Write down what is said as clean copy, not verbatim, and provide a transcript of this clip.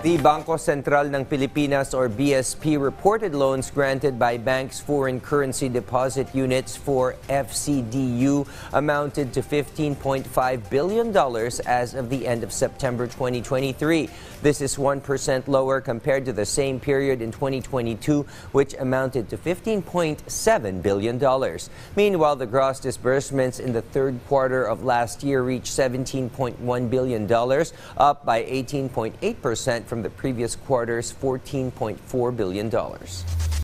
The Bangko Sentral ng Pilipinas or BSP reported loans granted by banks' foreign currency deposit units for FCDU amounted to $15.5 billion as of the end of September 2023. This is 1% lower compared to the same period in 2022, which amounted to $15.7 billion. Meanwhile, the gross disbursements in the third quarter of last year reached $17.1 billion, up by 18.8% from the previous quarter's $14.4 billion.